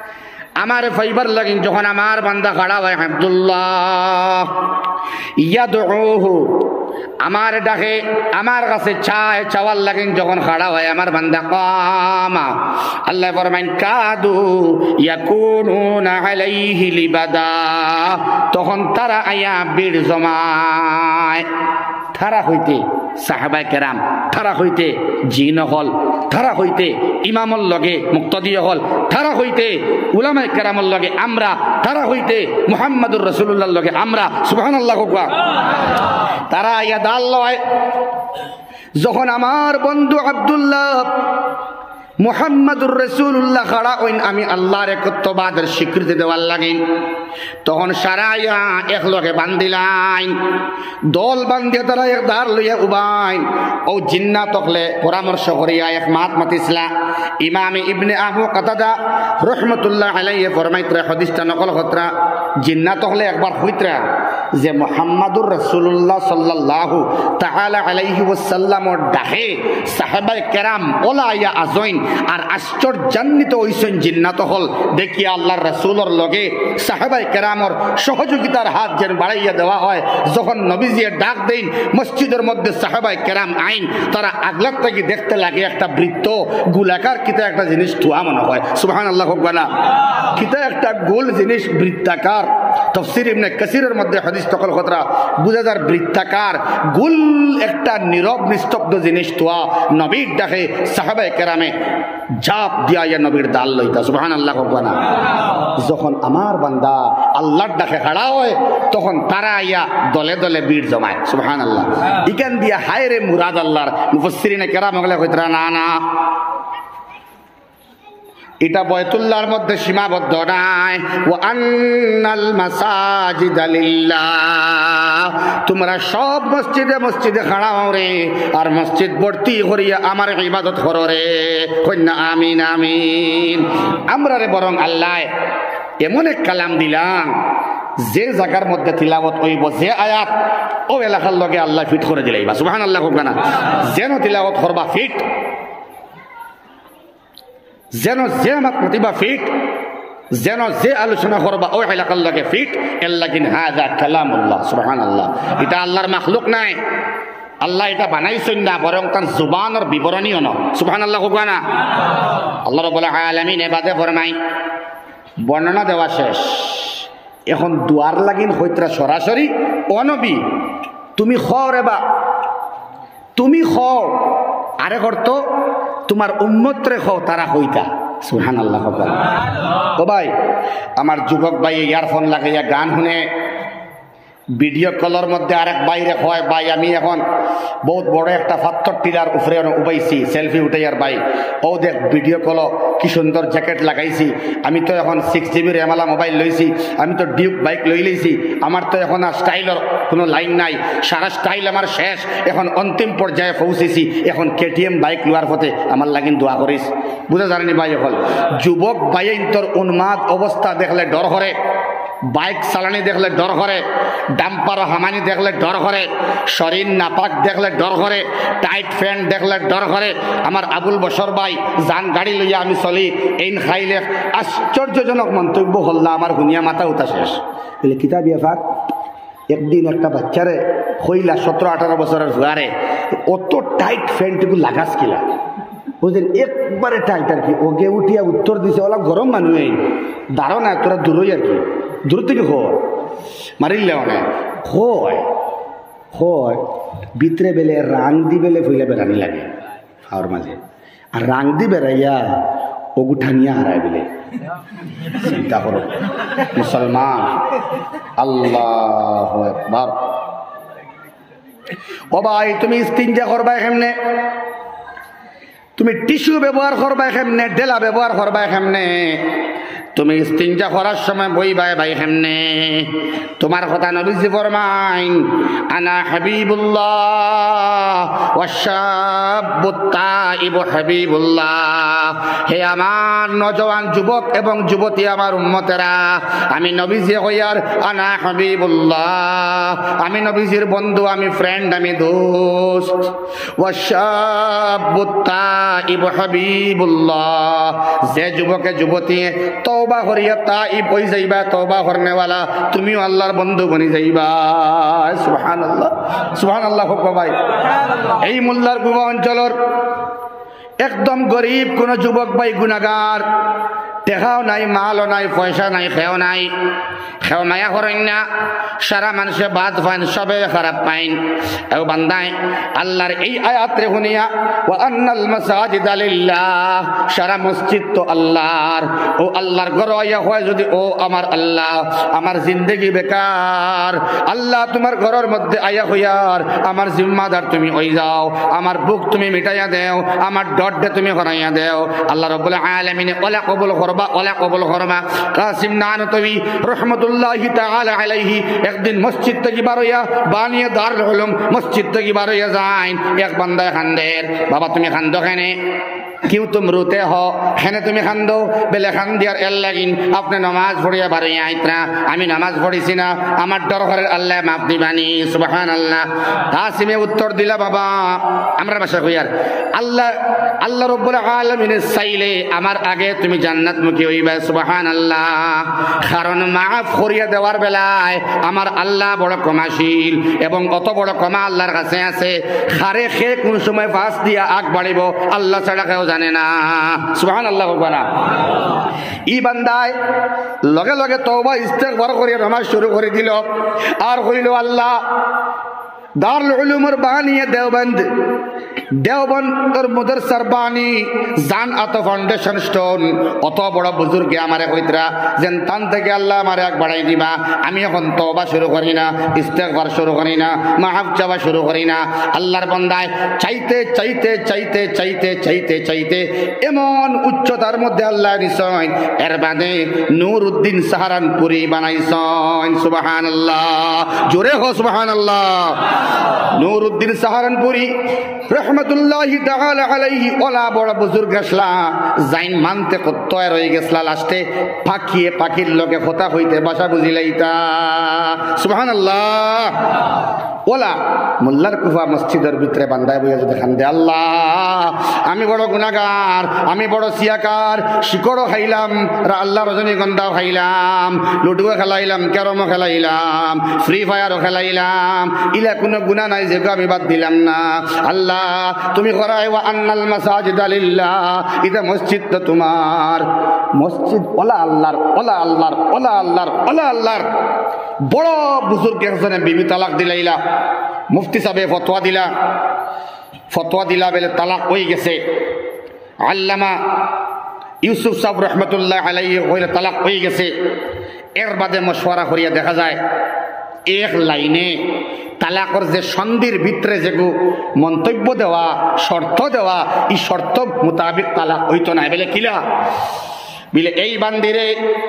আমার ফাইবার লাগিন যখন আমার বান্দা খাড়া হয় আব্দুল্লাহ ইয়াদউহু আমার ডাকে আমার কাছে চায় চাওয়ার লাগিন যখন খাড়া হয় আমার বান্দা কামা আল্লাহ ফরমাইন কাদু ইয়াকুনুনা আলাইহি লিবাদা তখন তারা আয়া বীর জমায় তারা হইতে সাহাবায়ে কেরাম তারা হইতে জিন হল তারা হইতে ইমামর লগে মুক্তাদি হল তারা হইতে উলামায়ে কেরামর লগে আমরা তারা হইতে মুহাম্মদুর রাসূলুল্লাহর লগে আমরা সুবহানাল্লাহ কোয়া তারা আয়া দাল লয় যখন আমার বন্ধু আব্দুল্লাহ মুহাম্মদুর রাসূলুল্লাহ খাড়া হইন আমি আল্লাহর একত্ববাদের স্বীকৃতি দেওয়ার লাগিন তখন সারাইয়া একলগে বান্দিলাইন দল বান্ধিয়া তারা এক দাঁড় লইয়া উবাইন ও জিন্না তকলে পরামর্শ করিয়া এক মাত মাতিসলা ইমামে ইবনে আবু কাতাদা রহমতুল্লাহ আলাইহি ফরমাইতরা হাদিসটা নকল হতরা জিন্না তকলে একবার হইতরা যে মুহাম্মদুর রাসূলুল্লাহ সাল্লাল্লাহু তাআলা আলাইহি ওয়াসাল্লামর ডাকে সাহাবায়ে কেরাম ওলাইয়া আজইন আর আশ্চর্যান্বিত হইছেন জিন্নাত হল দেখিয়া আল্লাহর রাসূলের লগে সাহাবায়ে কেরামর সহযোগিতার হাত যেন বাড়াইয়া দেওয়া হয় যখন নবীজি ডাক দেন মসজিদের মধ্যে সাহাবায়ে কেরাম আইন তারা আগলাত থেকে দেখতে লাগে একটা বৃত্ত গোলাকার কিতা একটা জিনিস ধোয়া মনে হয় সুবহানাল্লাহ বলা কিতা একটা গোল জিনিস বৃত্তাকার তাফসীর ইবনে কাসিরের মধ্যে হাদিস তকল খতরা বুঝা যার বৃত্তাকার গোল একটা নীরব নিস্তব্ধ জিনিস ধোয়া নবীর ডাকে সাহাবায়ে কেরামে জাপ দিয়া ইয়া নবীর দাল লইতা সুবহানাল্লাহ বলা যখন আমার বান্দা আল্লাহর ডাকে খাড়া হয় তখন তারা আইয়া দলে দলে বীর জমায় সুবহানাল্লাহ ইকান দিয়া হায়রে মুরাদ আল্লাহর মুফাসসিরিনে কেরাম ওগুলা কইতরা না না এটা বাইতুল্লাহর মধ্যে সীমাবদ্ধ নাই ওয়া আন্নাল মাসাজিদা লিল্লাহ তোমরা সব মসজিদে মসজিদে খাড়া হও রে আর মসজিদ ভর্তি করিয়া আমার ইবাদত করো রে কন্যা আমিন আমিন আমরা রে বরং আল্লাহ এমন এক কালাম দিলাম যে জায়গার মধ্যে তিলাওয়াত হইব যে আয়াত ও এলাকার লগে আল্লাহ ফিট করে দিলাইবা সুবহানাল্লাহ হোক না যেন তিলাওয়াত করবা ফিট যেন যে আমার প্রতিভা ফিট যেন যে আলোচনা করবা ওই এলাকার লাগে ফিট এর লাগিন হাযা কালামুল্লাহ সুবহানাল্লাহ এটা আল্লাহর মাখলুক নাই আল্লাহ এটা বানাইছেন না বরং তার জুবানের বিবরণীও না সুবহানাল্লাহ হোক না আল্লাহ রাব্বুল আলামিন এবাদে ফরমাই বর্ণনা দেওয়া শেষ এখন দুয়ার লাগিন হইতরা সরাসরি ও নবী তুমি খাও রে বা তুমি খাও আরে করতো তোমার উম্মত রে খাও তারা হইতা সুবহানাল্লাহ ও ভাই আমার যুবক ভাই ইয়ারফোন লাগাইয়া গান শুনে ভিডিও কলের মধ্যে আরেক বাইরে হয় ভাই আমি এখন বহুত বড় একটা পাথর টিলার উপরে উবাইছি সেলফি উঠাইয়ার ভাই ও দেখ ভিডিও কল কি সুন্দর জ্যাকেট লাগাইছি আমি তো এখন 6GB র্যামওয়ালা মোবাইল লইছি আমি তো ডিউক বাইক লই লইছি আমার তো এখন আর স্টাইলের কোনো লাইন নাই সারা স্টাইল আমার শেষ এখন অন্তিম পর্যায়ে পৌঁছেছি এখন KTM বাইক লোয়ার পথে আমার লাগিন দোয়া করিস বুঝা জানেনি ভাই এখন যুবক ভাই তোর উন্মাদ অবস্থা দেখলে ডর করে বাইক চালানি দেখলে ডর করে ডাম্পার হামানি দেখলে ডর করে শরীর নাপাক দেখলে ডর করে টাইট প্যান্ট দেখলে ডর করে আমার আবুল বসর ভাই যান গাড়ি লইয়া আমি চলি এই খাইলে আশ্চর্যজনক মন্তব্য হল্লা আমার হুনিয়া মাথা উঠা শেষ বলে কিতাব ইফাক একদিন একটা বাচ্চারে হইলা 17-18 বছরের হুয়ারে অত টাইট প্যান্টটুকু লাগাস কিলা বুঝলেন একবারে টাইট আর কি ওকে উঠিয়া উত্তর দিছে ওলা গরম মানুষ দাঁড়ো না তোরা দূরই আর কি দূর থেকে হয় মারিলে অনেক হয় ভিতরে বেলে রাং দি বেলে ফুইলে বেড়ানি লাগে খাওয়ার মাঝে আর রাং দি বেড়াইয়া ওগুঠানিয়া হারায় বেলে চিন্তা করো মুসলমান আল্লাহু আকবার ও ভাই তুমি ইস্তিনজা করবা কেমনে তুমি টিস্যু ব্যবহার করবা কেমনে ডেলা ব্যবহার করবা কেমনে তুমি ইস্তিনজা করার সময় বই ভাই কেমনে তোমার কথা নবীজি ফরমাইন আনা হাবিবুল্লাহ ওয়াশাবুত তাইবু হাবিবুল্লাহ হে আমার নওজোয়ান যুবক এবং যুবতী আমার উম্মতেরা আমি নবীজি কইয়ার আনা হাবিবুল্লাহ আমি নবীজির বন্ধু আমি ফ্রেন্ড আমি দোস্ত ওয়াশাবুত তাইবু হাবিবুল্লাহ যে যুবকে যুবতী তো তওবা করিয়া তাইব হই যাইবা, তওবা করনেওয়ালা তুমিও আল্লাহর বন্ধু বনি যাইবা। সুবহানাল্লাহ, সুবহানাল্লাহ হোক ভাই। এই মোল্লার গুবা অঞ্চলের একদম গরিব কোন যুবক ভাই গুনাহগার, টেকাও নাই, মালও নাই, পয়সা নাই, খেও নাই, খেও মায়া করেন না, সারা মানুষে বাদ পাইন, সবে খারাপ পাইন। এও বান্দায় আল্লাহর এই আয়াতে শুনিয়া ওয়া আন্নাল মাসাজিদা লিল্লাহ, সারা মসজিদ তো আল্লাহর, ও আল্লাহর ঘর আইয়া হয় যদি ও আমার আল্লাহ আমার জিন্দেগি বেকার, আল্লাহ তোমার ঘরের মধ্যে আইয়া হইয়ার আমার জিম্মাদার তুমি হই যাও, আমার বুক তুমি মিটাইয়া দেও, আমার ডডে তুমি হরাইয়া দেও। আল্লাহ রাব্বুল আলামিনে ওলা কবুল করবা, ওলা কবুল করবা। কাসিম নানতবী রহমতুল্লাহি তাআলা আলাইহি একদিন মসজিদ থেকে বার হইয়া বানিয়ে দারুল উলুম মসজিদ থেকে বার হইয়া যাইন, এক বান্দায় খান্দের, বাবা তুমি খান্দ কেনে? কিউ তুম রুতে হ, হেনে তুমি খান্দো? বেলে খান দিয়ার এল লাগিন আপনি নামাজ পড়িয়া বাড়িয়া আইতরা, আমি নামাজ পড়িছি না, আমার ডর ঘরের আল্লাহ মাফ দিবানি। সুবহানাল্লাহ। কাসিমে উত্তর দিলা, বাবা আমরা ভাষা কইয়ার আল্লাহ আল্লাহ রাব্বুল আলামিন চাইলে আমার আগে তুমি জান্নাত মুখী হইবা। সুবহানাল্লাহ। কারণ মাফ করিয়া দেওয়ার বেলায় আমার আল্লাহ বড় ক্ষমাশীল, এবং অত বড় ক্ষমা আল্লাহর কাছে আছে, খারে খে কোন সময় ফাঁস দিয়া আগ বাড়িব আল্লাহ ছাড়া কেউ জানে না। সুবহানাল্লাহ। ই বান্দায় লগে লগে তওবা ইস্তেগফার করিয়া নামাজ শুরু করে দিল, আর কইল আল্লাহ দারুল উলুমের বানিয়ে দেওবন্দ, দেওবন্দের মাদ্রাসার বানি জান আত ফাউন্ডেশন স্টোন, অত বড় বুজুর্গে আমারে কইতরা যেন তান থেকে আল্লাহ আমারে এক বাড়াই দিবা। আমি এখন তওবা শুরু করি না, ইস্তেগফার শুরু করি না, মাফ চাওয়া শুরু করি না। আল্লাহর বান্দায় চাইতে চাইতে চাইতে চাইতে চাইতে চাইতে এমন উচ্চতার মধ্যে আল্লাহ নিছয়, এর বাদে নূরউদ্দিন সাহারানপুরি বানাইছেন। সুবহানাল্লাহ। জোরে হো সুবহানাল্লাহ। নূরউদ্দিন সাহারানপুরি রহমতুল্লাহি তাআলা আলাইহি ওলা বড় বুজুর্গ আসলা, জাইন মানতে কত রয়ে গেছলা, লাস্টে পাখিয়ে পাখির লগে কথা হইতে ভাষা বুঝিলাইতা। সুবহানাল্লাহ। ওলা মোল্লার কুফা মসজিদের ভিতরে বান্দায় বইয়া যদি খান দে, আল্লাহ আমি বড় গুনাহগার, আমি বড় সিয়াকার, শিকড়ও খাইলাম, আল্লাহ রজনীগন্ধাও খাইলাম, লুডুও খেলাইলাম, ক্যারমও খেলাইলাম, ফ্রি ফায়ারও খেলাইলাম, ইলা কোনো গুনাহ নাই যে আমি বাদ দিলাম না। আল্লাহ তুমি করাই ওয়া আন্নাল মাসাজিদা লিল্লাহ, এটা মসজিদ তো তোমার, মসজিদ ওলা আল্লাহর, ওলা আল্লাহর, ওলা আল্লাহর, ওলা আল্লাহর। বড় বুজুর্গ একজনে বিবি তালাক দিলাইলা, মুফতি সাহেব ফতোয়া দিলা বেলে তালাক হয়ে গেছে। আল্লামা ইউসুফ সাহেব রহমতুল্লাহ আলাইহি হইলে তালাক হয়ে গেছে। এর বাদে মশওয়ারা করিয়া দেখা যায় এক লাইনে তালাকর যে সন্ধির ভিতরে যেগু মন্তব্য দেওয়া, শর্ত দেওয়া, এই শর্ত মোতাবেক তালাক হইতো না। বেলে কিলা বিলে এই বান্দিরে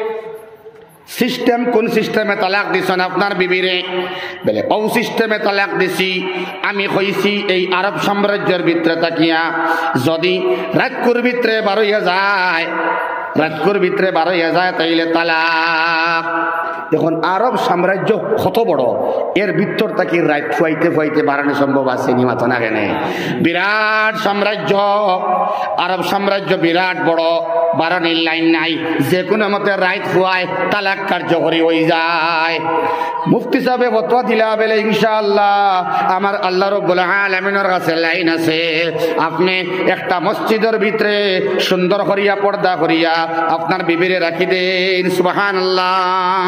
সিস্টেম, কোন সিস্টেমে তালাক দিছেন আপনার বিবিরে? বলে ও সিস্টেমে তালাক দিছি। আমি কইছি এই আরব সাম্রাজ্যের ভিতরে তাকিয়া যদি রাতকুর ভিতরে বারোইয়া যায়, রাতকুর ভিতরে বারোইয়া যায় তাইলে তালাক। দেখুন আরব সাম্রাজ্য কত বড়, এর ভিতর তাকে রাত ফুয়াইতে ফুয়াইতে বাড়ানো সম্ভব আছে নি? মাথা না কেনে? বিরাট সাম্রাজ্য, আরব সাম্রাজ্য বিরাট বড়, বাড়ানোর লাইন নাই, যে কোনো মতে রাত ফুয়ায় তালাক কার্যকরী হয়ে যায়। মুফতি সাহেব ফতোয়া দিলা বেলে ইনশাআল্লাহ আমার আল্লাহ রাব্বুল আলামিনের কাছে লাইন আছে, আপনি একটা মসজিদের ভিতরে সুন্দর করিয়া পর্দা করিয়া আপনার বিবিরে রাখি দেন। সুবহানাল্লাহ।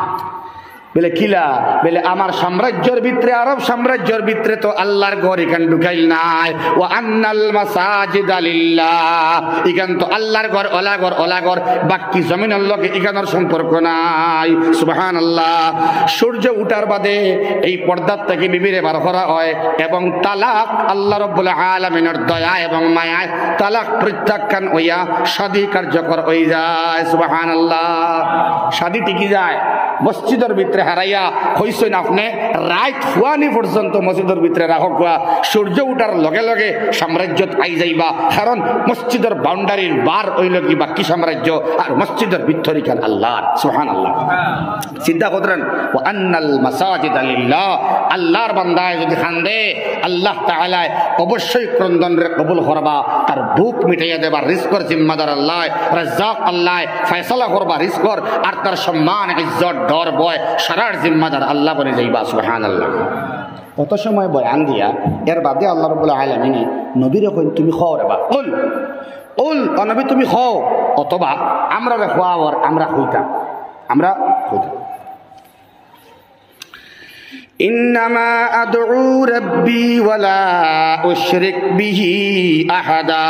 বলে কিলা? বলে আমার সাম্রাজ্যের ভিতরে, আরব সাম্রাজ্যের ভিতরে তো আল্লাহর ঘর এখান ঢুকাইল নাই। ও আন্নাল মাসাজিদা লিল্লাহ, এখান তো আল্লাহর ঘর, ওলা ঘর, ওলা ঘর, বাকি জমিনের লোক এখানের সম্পর্ক নাই। সুবহানাল্লাহ। সূর্য উঠার বাদে এই পর্দার থেকে বিবিরে বার করা হয়, এবং তালাক আল্লাহ রাব্বুল আলামিনের দয়া এবং মায়ায় তালাক প্রত্যাখ্যান হইয়া শাদী কার্যকর হয়ে যায়। সুবহানাল্লাহ। শাদি টিকি যায় মসজিদের ভিতরে হারাইয়া হইছেন আপনি রাত ফুয়ানি পর্যন্ত মসজিদের ভিতরে রাখক সূর্য উঠার লগে লগে সাম্রাজ্য আই যাইবা কারণ মসজিদের বাউন্ডারির বার হইল কি বাকি সাম্রাজ্য আর মসজিদের ভিতরিকার আল্লাহ সুবহানাল্লাহ চিন্তা করতেন ওয়া আন্নাল মাসাজিদ লিল্লাহ আল্লাহর বান্দায় যদি খান্দে আল্লাহ তাআলা অবশ্যই ক্রন্দন রে কবুল করবা তার ভুক মিটাইয়া দেবার রিজকের জিম্মাদার আল্লাহ রাজ্জাক আল্লাহ ফয়সালা করবা রিজকের আর তার সম্মান ইজ্জত ডর ভয় সারার জিম্মাদার আল্লাহ বলে যাইবা সুবহানাল্লাহ কত সময় বয়ান দিয়া এর বাদে আল্লাহ রাব্বুল আলামিন নবীরে কইন তুমি খাও রে বা কুল নবী তুমি খাও অথবা আমরা রে খাওয়ার আমরা হইতাম إنما أدعو ربي ولا أشرك به أحدا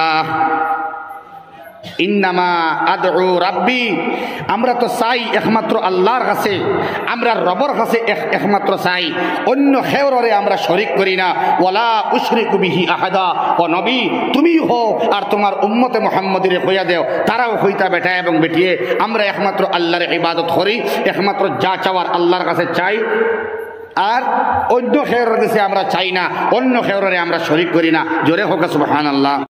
ইন্নামা আদউ রাব্বি আমরা তো চাই একমাত্র আল্লাহর কাছে আমরা রবের কাছে একমাত্র চাই অন্য খেওরে আমরা শরীক করি না ওয়ালা উশরিকু বিহি আহাদা ও নবী তুমি হও আর তোমার উম্মতে মুহাম্মদীরে কইয়া দেও তারাও হইতা বেটা এবং বেটিয়ে আমরা একমাত্র আল্লাহর ইবাদত করি একমাত্র যা চাওয়ার আল্লাহর কাছে চাই আর অন্য খেওরের কাছে আমরা চাই না অন্য খেওরে আমরা শরীক করি না জোরে হোক সুবহানাল্লাহ।